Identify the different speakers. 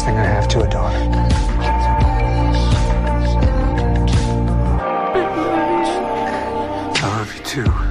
Speaker 1: thing I have to a daughter. I love you too.